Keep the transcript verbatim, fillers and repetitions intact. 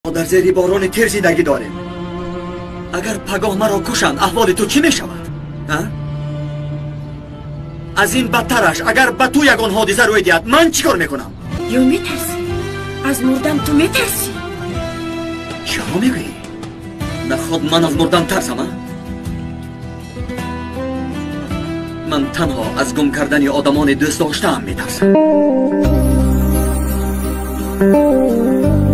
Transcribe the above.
ما در زیر باران تیر زندگی داریم. اگر پگاه مرا کشند احوال تو چی می شود؟ از این بدترش اگر به تو یگان حادثه روی دید من چی کار میکنم؟ یا میترسی؟ از مردن تو میترسی؟ چه ها میگویی؟ نه خود من از مردن ترسم؟ من تنها از گم کردن آدمان دوست داشتم میترسم.